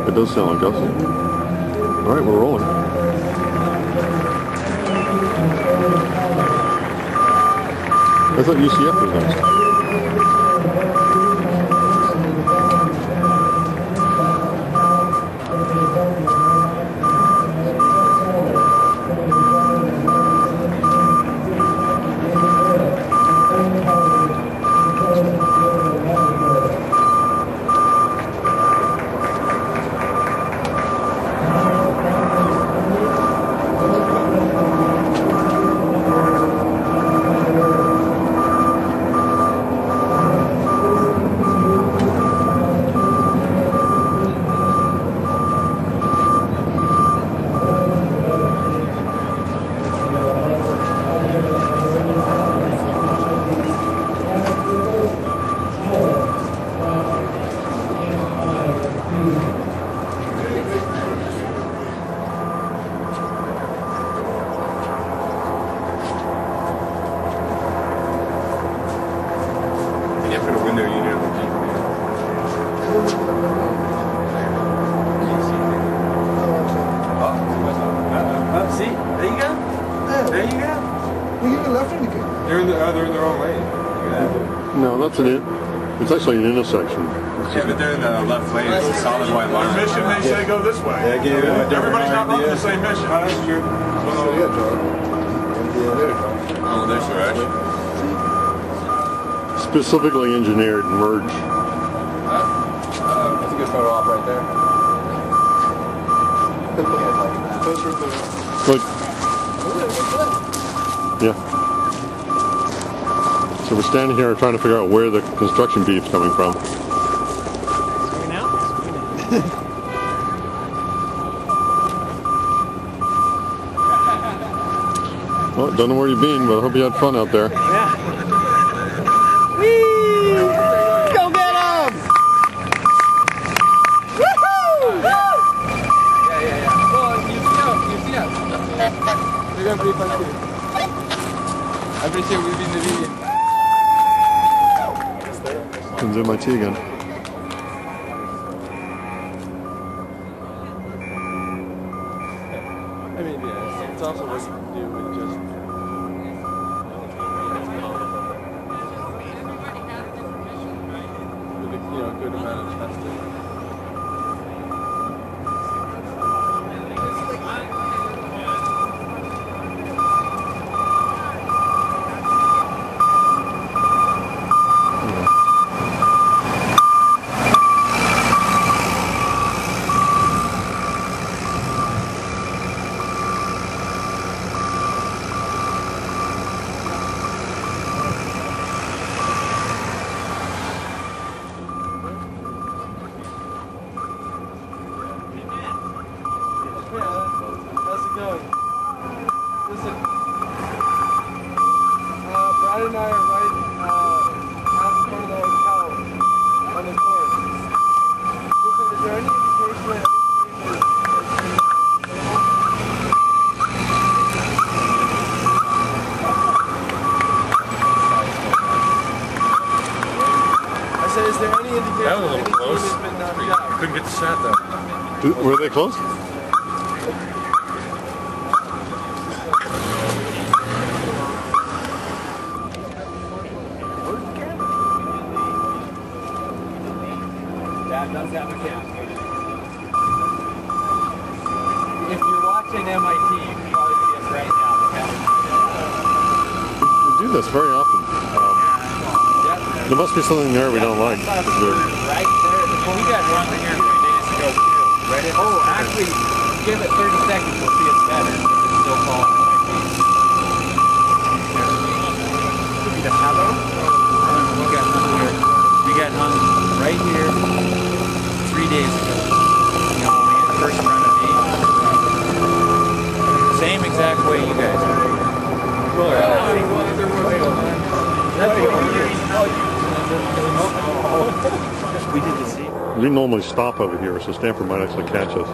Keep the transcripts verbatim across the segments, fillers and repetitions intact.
It does sound like us. All right, we're rolling. I thought U C F was next. It's actually an intersection. Yeah, but they're in the left lane. It's a solid white line. The mission, they say go this way. Yeah, gave yeah. Everybody's not running the same mission. Oh, that's true. So, yeah, John. Oh, there's the rush. Specifically engineered merge. Uh, uh, that's a good photo op right there. Good. Yeah. So we're standing here trying to figure out where the construction beef's coming from. Screen out? Well, don't know where you've been, but I hope you had fun out there. Yeah. Whee! Go get 'em! Woohoo! Yeah, yeah, yeah. Well, you see us, you see us. We're going pretty fun too. I'm pretty sure we've been in the video. Comes in my tea again. I mean, yeah, it's also what you can do with just. With a, you know, good amount of testing. That was a little close. Couldn't get the shot though. Were they close? That does have a camera. If you're watching M I T, you can probably see us right now. We do this very often. Um, there must be something there we don't like. Right there. Well, we got one here three days ago too. Right at oh, actually, give it thirty seconds, we'll see it's better. It's still falling. Could be the Talos. We got hung here. We got hung right here three days ago. You know, when we had the first run of eight. Same exact way you guys are. Roller out. That's what we did. We did the same. We normally stop over here, so Stanford might actually catch us.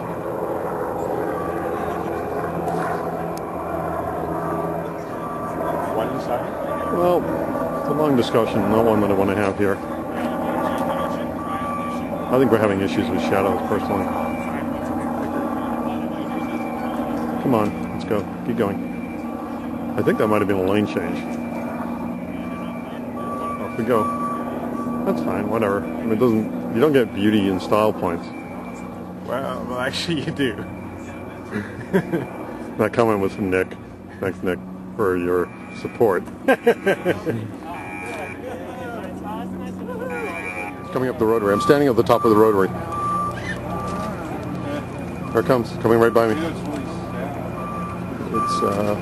Why did you stop? Well, it's a long discussion, not one that I want to have here. I think we're having issues with shadows, personally. Come on, let's go. Keep going. I think that might have been a lane change. Off we go. That's fine, whatever. I mean, it doesn't. You don't get beauty and style points. Well, well, actually, you do. That comment was from Nick. Thanks, Nick, for your support. Coming up the roadway. I'm standing at the top of the roadway. There it comes, coming right by me. It's uh,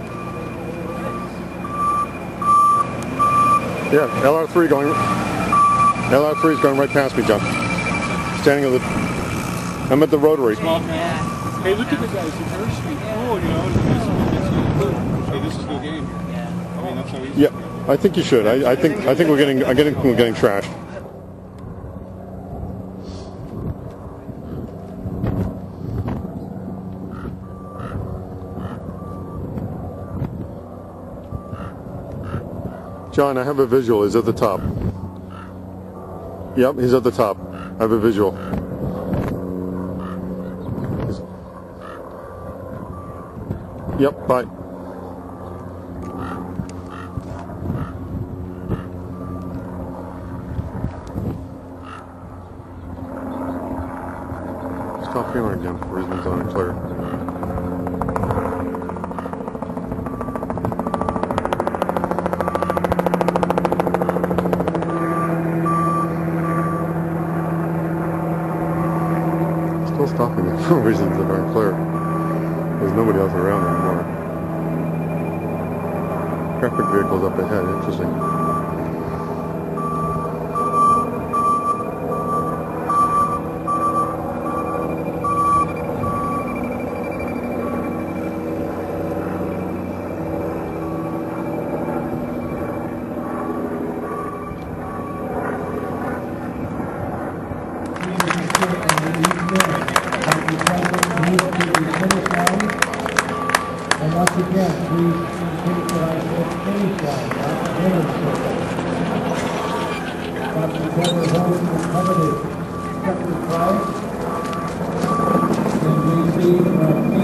yeah, L R three going. L R three is going right past me, John. Standing at the. I'm at the rotary. Hey, look at the guys. It's very street. Cool, you know. Hey, this is the game. I mean, that's how easy. Yeah, I think you should. I, I think. I think we're getting. I getting. We're getting trashed. John, I have a visual. He's at the top. Yep, he's at the top. I have a visual. He's... Yep, bye. Stop feeling again. Reasons unclear. Still stopping it for reasons that aren't clear. There's nobody else around anymore. Traffic vehicles up ahead, interesting. And once again, please indicate that I said finish line, not finish line. Captain Trevor Holden will cover the checkered flag. And we see uh,